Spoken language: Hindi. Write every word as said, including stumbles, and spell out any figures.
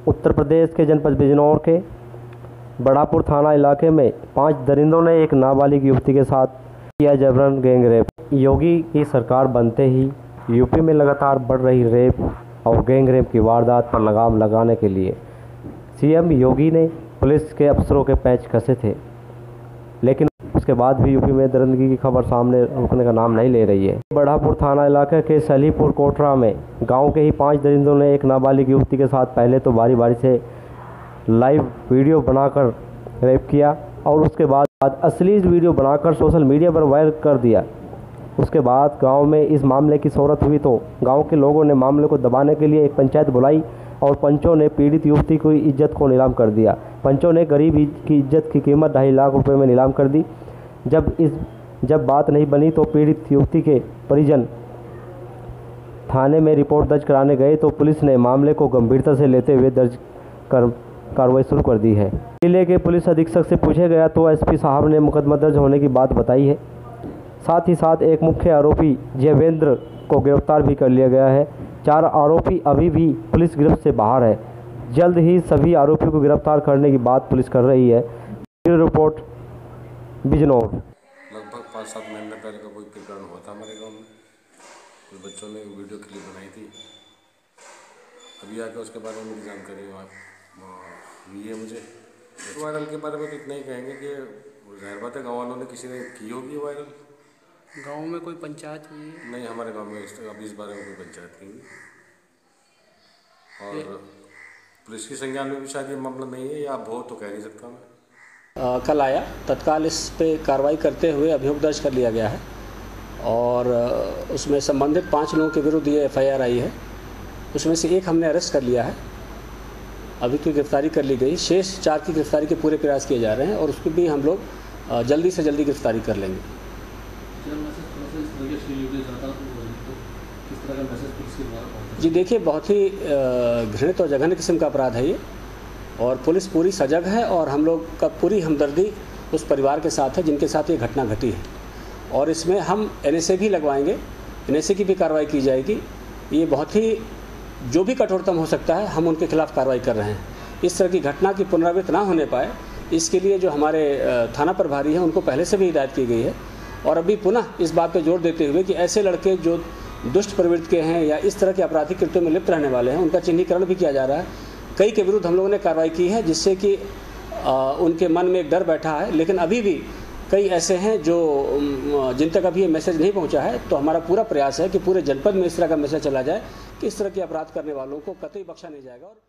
उत्तर प्रदेश के जनपद बिजनौर के बड़ापुर थाना इलाके में पांच दरिंदों ने एक नाबालिग युवती के साथ किया जबरन गैंग रेप। योगी की सरकार बनते ही यूपी में लगातार बढ़ रही रेप और गैंग रेप की वारदात पर लगाम लगाने के लिए सीएम योगी ने पुलिस के अफसरों के पैंच कसे थे, लेकिन उसके बाद भी यूपी में दरिंदगी की खबर सामने रुकने का नाम नहीं ले रही है। बड़ापुर थाना इलाके के सलीपुर कोटरा में गांव के ही पांच दरिंदों ने एक नाबालिग युवती के साथ पहले तो बारी बारी से लाइव वीडियो बनाकर रेप किया और उसके बाद अश्लील वीडियो बनाकर सोशल मीडिया पर वायरल कर दिया। उसके बाद गांव में इस मामले की शोहरत हुई तो गांव के लोगों ने मामले को दबाने के लिए एक पंचायत बुलाई और पंचों ने पीड़ित युवती की इज्जत को नीलाम कर दिया। पंचों ने गरीब की इज्जत की कीमत ढाई लाख रुपए में नीलाम कर दी। जब इस जब बात नहीं बनी तो पीड़ित युवती के परिजन थाने में रिपोर्ट दर्ज कराने गए तो पुलिस ने मामले को गंभीरता से लेते हुए दर्ज कर कार्रवाई शुरू कर दी है। जिले के पुलिस अधीक्षक से पूछे गया तो एसपी साहब ने मुकदमा दर्ज होने की बात बताई है। साथ ही साथ एक मुख्य आरोपी जयवेंद्र को गिरफ्तार भी कर लिया गया है। चार आरोपी अभी भी पुलिस गिरफ्त से बाहर है। जल्द ही सभी आरोपियों को गिरफ्तार करने की बात पुलिस कर रही है। रिपोर्ट बिजनौर। लगभग पाँच सात महीने पहले का कोई प्रकरण हुआ था हमारे गांव में। कुछ बच्चों ने वीडियो क्लिप बनाई थी। अभी आकर उसके बारे में मेरी जानकारी हुई है मुझे। वायरल के बारे में तो इतना ही कहेंगे कि जाहिर बात है गाँव वालों ने किसी ने की होगी वायरल। गांव में कोई पंचायत हुई है? नहीं, हमारे गांव में अभी इस बारे में कोई पंचायत नहीं हुई और पुलिस की संज्ञान में भी शायद ये मामला नहीं है, या हो तो कह नहीं सकता मैं। आ, कल आया, तत्काल इस पे कार्रवाई करते हुए अभियोग दर्ज कर लिया गया है और उसमें संबंधित पाँच लोगों के विरुद्ध ये एफ आई आर आई है। उसमें से एक हमने अरेस्ट कर लिया है, अभी की गिरफ्तारी कर ली गई। शेष चार की गिरफ्तारी के पूरे प्रयास किए जा रहे हैं और उसकी भी हम लोग जल्दी से जल्दी गिरफ्तारी कर लेंगे। जी देखिए, बहुत ही घृणित और जघन्य किस्म का अपराध है ये और पुलिस पूरी सजग है और हम लोग का पूरी हमदर्दी उस परिवार के साथ है जिनके साथ ये घटना घटी है और इसमें हम एन एस ए भी लगवाएंगे, एन एस ए की भी कार्रवाई की जाएगी। ये बहुत ही जो भी कठोरतम हो सकता है हम उनके खिलाफ कार्रवाई कर रहे हैं। इस तरह की घटना की पुनरावृत्ति ना होने पाए इसके लिए जो हमारे थाना प्रभारी हैं उनको पहले से भी हिदायत की गई है और अभी पुनः इस बात पे जोर देते हुए कि ऐसे लड़के जो दुष्ट प्रवृत्ति के हैं या इस तरह के आपराधिक कृत्यों में लिप्त रहने वाले हैं उनका चिन्हीकरण भी किया जा रहा है। कई के विरुद्ध हम लोगों ने कार्रवाई की है जिससे कि उनके मन में एक डर बैठा है, लेकिन अभी भी कई ऐसे हैं जो जिन तक अभी ये मैसेज नहीं पहुंचा है। तो हमारा पूरा प्रयास है कि पूरे जनपद में इस तरह का मैसेज चला जाए कि इस तरह के अपराध करने वालों को कतई बख्शा नहीं जाएगा। और